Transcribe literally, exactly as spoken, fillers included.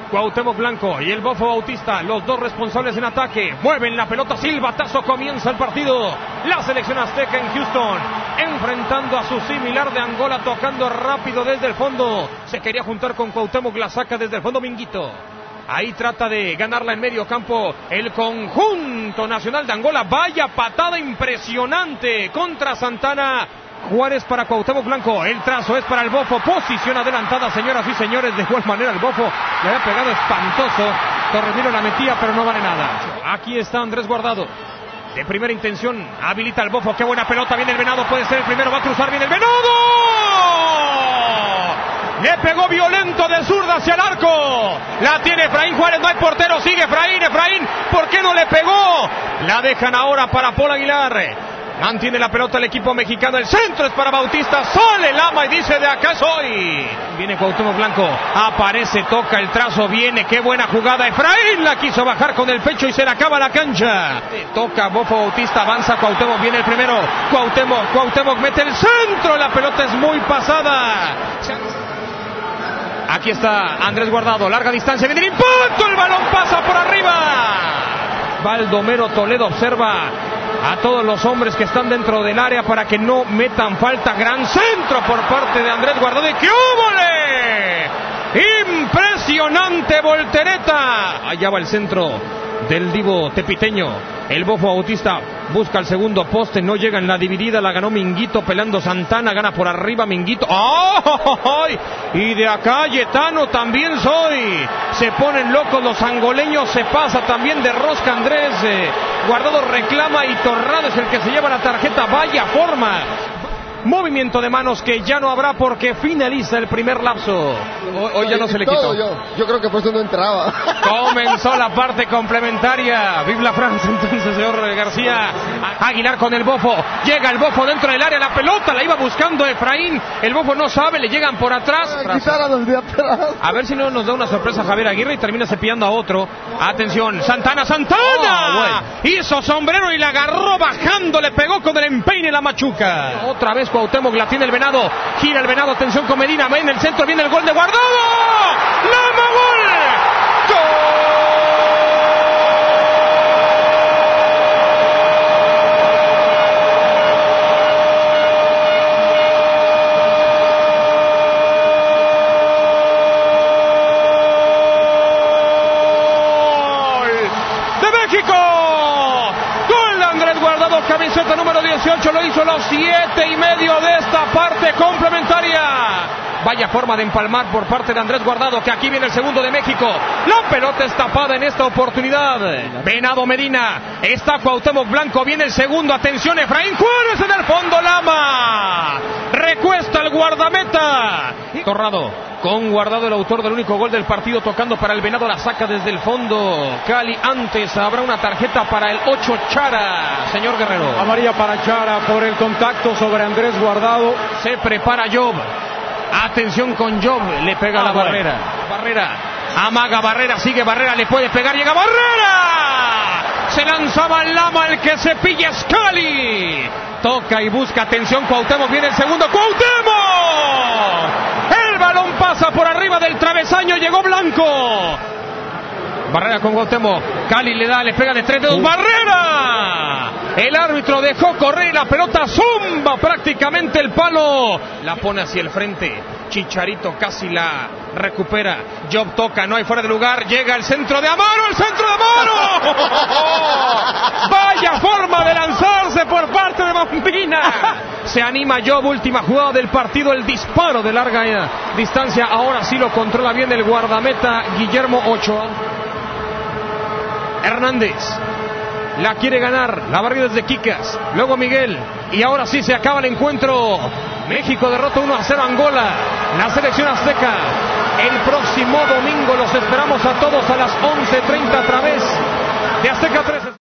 Cuauhtémoc Blanco y el Bofo Bautista, los dos responsables en ataque, mueven la pelota, silbatazo, comienza el partido. La selección azteca en Houston, enfrentando a su similar de Angola, tocando rápido desde el fondo. Se quería juntar con Cuauhtémoc, la saca desde el fondo Minguito. Ahí trata de ganarla en medio campo el conjunto nacional de Angola. Vaya patada impresionante contra Santana. Juárez para Cuauhtémoc Blanco, el trazo es para el Bofo, posición adelantada, señoras y señores. De igual manera el Bofo le había pegado espantoso, Torremiro la metía pero no vale nada. Aquí está Andrés Guardado, de primera intención, habilita al Bofo, qué buena pelota, viene el Venado, puede ser el primero, va a cruzar, viene el Venado, le pegó violento de zurda hacia el arco, la tiene Efraín Juárez, no hay portero, sigue Efraín, Efraín, ¿por qué no le pegó? La dejan ahora para Paul Aguilar. Mantiene la pelota el equipo mexicano, el centro es para Bautista, sale Lama y dice de acá soy. Viene Cuauhtémoc Blanco, aparece, toca el trazo, viene, qué buena jugada, Efraín la quiso bajar con el pecho y se le acaba la cancha. Toca Bofo Bautista, avanza Cuauhtémoc, viene el primero, Cuauhtémoc, Cuauhtémoc mete el centro, la pelota es muy pasada. Aquí está Andrés Guardado, larga distancia, viene el impacto, el balón pasa por arriba. Baldomero Toledo observa a todos los hombres que están dentro del área para que no metan falta. Gran centro por parte de Andrés Guardado. ¡Y qué óvole! ¡Impresionante voltereta! Allá va el centro del divo tepiteño. El Bofo Bautista busca el segundo poste, no llega en la dividida, la ganó Minguito, pelando Santana, gana por arriba Minguito. ¡Oh! Y de acá Yetano también soy. Se ponen locos los angoleños, se pasa también de rosca Andrés. Eh, Guardado reclama y Torrado es el que se lleva la tarjeta. Vaya forma. Movimiento de manos que ya no habrá porque finaliza el primer lapso. Hoy, hoy ya no se le quitó. Yo, yo creo que por eso no entraba. Comenzó la parte complementaria. Vive la Francia entonces, señor García. Aguilar con el Bofo. Llega el Bofo dentro del área. La pelota la iba buscando Efraín. El Bofo no sabe, le llegan por atrás. A ver si no nos da una sorpresa Javier Aguirre y termina cepillando a otro. Atención, Santana, Santana. Oh, bueno. Hizo sombrero y la agarró bajando. Le pegó con el empeine la machuca. Otra vez Cuauhtémoc, la tiene el Venado, gira el Venado, atención con Medina, en el centro viene el gol de Guardado, ¡Lama, gol! ¡Gol! ¡De México! Guardado, camiseta número dieciocho, lo hizo a los siete y medio de esta parte complementaria. Vaya forma de empalmar por parte de Andrés Guardado, que aquí viene el segundo de México. La pelota es tapada en esta oportunidad. Venado Medina, está Cuauhtémoc Blanco, viene el segundo, atención Efraín Juárez en el fondo, Lama. Recuesta el guardameta. Torrado, con Guardado, el autor del único gol del partido, tocando para el Venado, la saca desde el fondo. Cali, antes habrá una tarjeta para el ocho Chara, señor Guerrero. Amarilla para Chara por el contacto sobre Andrés Guardado. Se prepara Job. Atención con Job, le pega ah, la bueno. Barrera. Barrera, amaga Barrera, sigue Barrera, le puede pegar, llega Barrera. Se lanzaba el Lama, el que se pilla Scali. Toca y busca, atención Cuauhtémoc, viene el segundo, ¡Cuauhtémoc! El balón pasa por arriba del travesaño, llegó Blanco. Barrera con Cuauhtémoc, Cali le da, le pega de tres dedos, ¡Barrera! El árbitro dejó correr, la pelota zumba prácticamente el palo. La pone hacia el frente, Chicharito casi la recupera. Job toca, no hay fuera de lugar, llega el centro de Amaro, el centro de Amaro. Vaya forma de lanzarse por parte de Bambina. Se anima Job, última jugada del partido, el disparo de larga distancia. Ahora sí lo controla bien el guardameta Guillermo Ochoa. Hernández la quiere ganar, la barrida es de Quicas, luego Miguel, y ahora sí se acaba el encuentro. México derrota uno a cero a Angola, la selección azteca. El próximo domingo los esperamos a todos a las once treinta a través de Azteca tres.